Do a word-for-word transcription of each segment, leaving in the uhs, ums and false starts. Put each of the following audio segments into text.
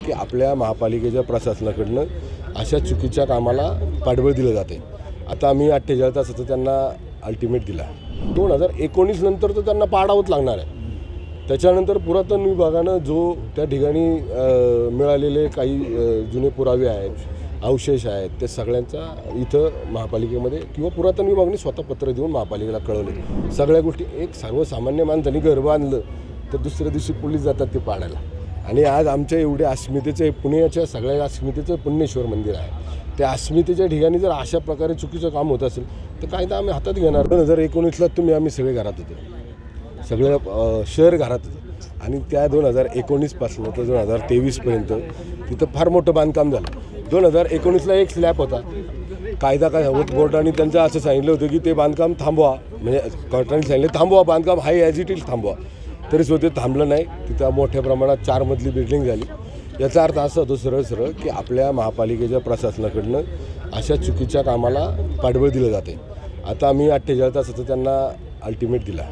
की आपल्या महापालिकेच्या प्रशासनाकडनं अशा चुकीच्या कामाला पाठबळ दिलं जाते। आता आम्ही अठ्ठेचाळीस तासाचा त्यांना अल्टिमेट दिला। दोन हजार एकोणीस नंतर तर त्यांना पाडावंच लागणार आहे। त्याच्यानंतर पुरातन विभागानं जो त्या ठिकाणी मिळालेले काही जुने पुरावे आहेत, अवशेष आहेत, ते सगळ्यांचा इथं महापालिकेमध्ये किंवा पुरातन विभागाने स्वतः पत्र देऊन महापालिकेला कळवले। सगळ्या गोष्टी एक सर्वसामान्य माणसाने घर बांधलं तर दुसऱ्या दिवशी पोलीस जातात ते पाडायला। आणि आज आमच्या एवढे अस्मितेचे पुण्याच्या सगळ्या अस्मितेचं पुण्येश्वर मंदिर आहे, त्या अस्मितेच्या ठिकाणी जर अशा प्रकारे चुकीचं काम होत असेल तर कायदा आम्ही हातात घेणार। दोन हजार एकोणीसला तुम्ही आम्ही सगळे घरात होतो, सगळं शहर घरात होतं आणि त्या दोन हजार एकोणीसपासून तर दोन हजार तेवीसपर्यंत तिथं फार मोठं बांधकाम झालं। दोन हजार एकोणीसला एक स्लॅब होता, कायदा काय होत कोर्टाने त्यांचं असं सांगितलं होतं की ते बांधकाम थांबवा, म्हणजे कोर्टाने सांगितलं थांबवा बांधकाम हाय ॲज इट इज थांबवा, तरी सुद्धा ते थांबलं नाही। तिथं मोठ्या प्रमाणात चार मजली बिल्डिंग झाली। याचा अर्थ असा होतो सरळ सरळ की आपल्या महापालिकेच्या प्रशासनाकडनं अशा चुकीच्या कामाला पाठबळ दिलं जाते। आता आम्ही अठ्ठेचाळीस तासाचा त्यांना अल्टिमेट दिला।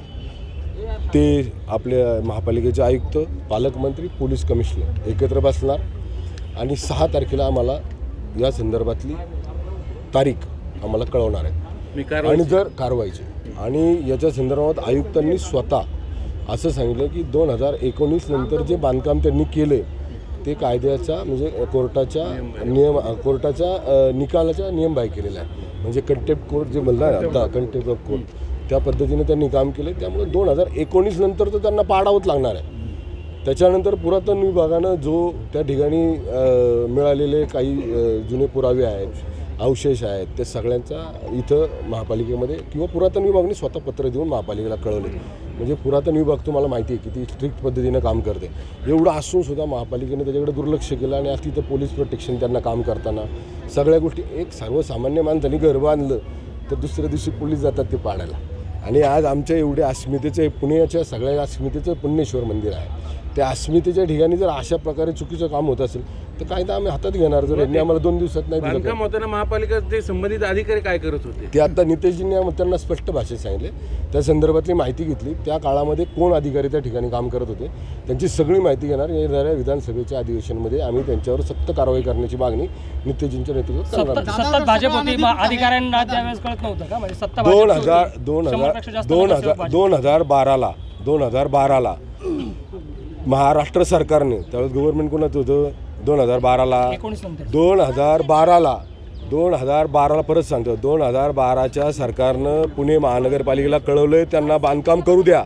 ते आपल्या महापालिकेचे आयुक्त, पालकमंत्री, पोलीस कमिशनर एकत्र बसणार आणि सहा तारखेला आम्हाला या संदर्भातली तारीख आम्हाला कळवणार आहे आणि जर कारवाईची। आणि याच्या संदर्भात आयुक्तांनी स्वतः असं सांगितलं की दोन हजार एकोणीस नंतर जे बांधकाम त्यांनी केले ते कायद्याचा म्हणजे कोर्टाच्या नियम कोर्टाच्या निकालाच्या नियमबाह्य केलेला आहे। म्हणजे कंटेम्प्ट कोर्ट जे म्हणलं आता कंटेम्प्ट ऑफ कोर्ट त्या पद्धतीने त्यांनी काम केले। त्यामुळे दोन हजार एकोणीस नंतर तर त्यांना पाडावंच लागणार आहे। त्याच्यानंतर पुरातन विभागानं जो त्या ठिकाणी मिळालेले काही जुने पुरावे आहेत, अवशेष आहेत, ते सगळ्यांचा इथं महापालिकेमध्ये किंवा पुरातन विभागाने स्वतः पत्र देऊन महापालिकेला कळवले। म्हणजे पुरातन विभाग तुम्हाला माहिती आहे किती स्ट्रिक्ट पद्धतीनं काम करते। एवढं असूनसुद्धा महापालिकेने त्याच्याकडे दुर्लक्ष केलं आणि आज तिथं पोलीस प्रोटेक्शन त्यांना काम करताना सगळ्या गोष्टी एक सर्वसामान्य माणसाने घर बांधलं तर दुसऱ्या दिवशी पोलीस जातात ते पाडायला। आणि आज आमच्या एवढे अस्मितेचे पुण्याच्या सगळ्या अस्मितेचं पुण्येश्वर मंदिर आहे, त्या अस्मितेच्या ठिकाणी जर अशा प्रकारे चुकीचं काम होत असेल तर कायदा आम्ही हातात घेणार। जर यांनी आम्हाला दोन दिवसात नाही दिलं बांधकाम होताना महापालिकेचे संबंधित अधिकारी काय करत होते ते आता नितेशजींनी त्यांना स्पष्ट भाषेत सांगितले, त्या संदर्भातली माहिती घेतली। त्या काळामध्ये कोण अधिकारी त्या ठिकाणी काम करत होते त्यांची सगळी माहिती घेणार। येणाऱ्या विधानसभेच्या अधिवेशनमध्ये आम्ही त्यांच्यावर सक्त कारवाई करण्याची मागणी नितेशजींच्या नेतृत्वात करणार। सत्ता भाजप होती, अधिकाऱ्यांना त्यावेळेस कळत नव्हतं का? म्हणजे सत्ता दोन हजार दोन हजार दोन हजार दोन हजार बाराला दोन हजार बाराला महाराष्ट्र सरकारने त्यावेळेस गव्हर्नमेंट कोणाचं होतं दोन हजार बाराला दोन हजार बाराला दोन हजार बाराला परत सांगतो दोन हजार बाराच्या सरकारनं पुणे महानगरपालिकेला कळवलंय त्यांना बांधकाम करू द्या।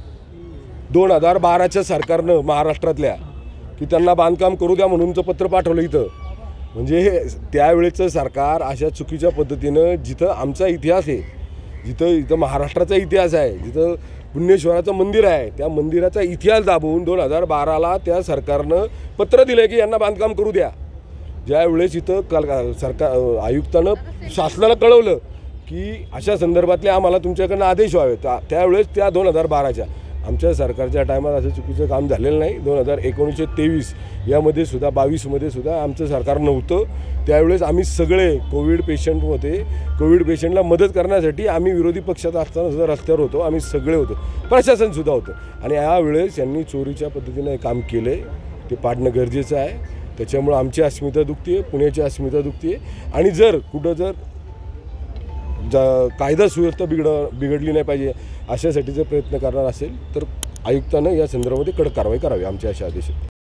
दोन हजार बाराच्या सरकारनं महाराष्ट्रातल्या की त्यांना बांधकाम करू द्या म्हणूनचं पत्र पाठवलं इथं। म्हणजे त्यावेळेचं सरकार अशा चुकीच्या पद्धतीनं जिथं आमचा इतिहास आहे, जिथं इथं महाराष्ट्राचा इतिहास आहे, जिथं पुण्येश्वराचं मंदिर आहे, त्या मंदिराचा इतिहास दाबून दोन हजार बाराला त्या सरकारनं पत्र दिलं की यांना बांधकाम करू द्या। ज्यावेळेस इथं कल सरकार आयुक्तानं शासनाला कळवलं की अशा संदर्भातले आम्हाला तुमच्याकडनं आदेश व्हावे, त्यावेळेस त्या दोन हजार बाराच्या आमच्या सरकारच्या टायमात असं चुकीचं काम झालेलं नाही। दोन हजार एकोणीसशे तेवीस यामध्ये सुद्धा बावीसमध्ये सुद्धा आमचं सरकार नव्हतं। त्यावेळेस आम्ही सगळे कोविड पेशंट होते, कोविड पेशंटला मदत करण्यासाठी आम्ही विरोधी पक्षात असताना सुद्धा रस्त्यावर होतो, आम्ही सगळे होतो, प्रशासनसुद्धा होतं। आणि यावेळेस यांनी चोरीच्या पद्धतीनं काम केलं आहे, ते पाडणं गरजेचं आहे। त्याच्यामुळं आमची अस्मिता दुखते आहे, पुण्याची अस्मिता दुखते आहे। आणि जर कुठं जर जा कायदा सुव्यवस्था बिघड बिघडली नाही पाहिजे अशासाठी जर प्रयत्न करणार असेल तर आयुक्तानं या संदर्भामध्ये कडक कारवाई करावी, आमच्या अशा आदेश आहेत।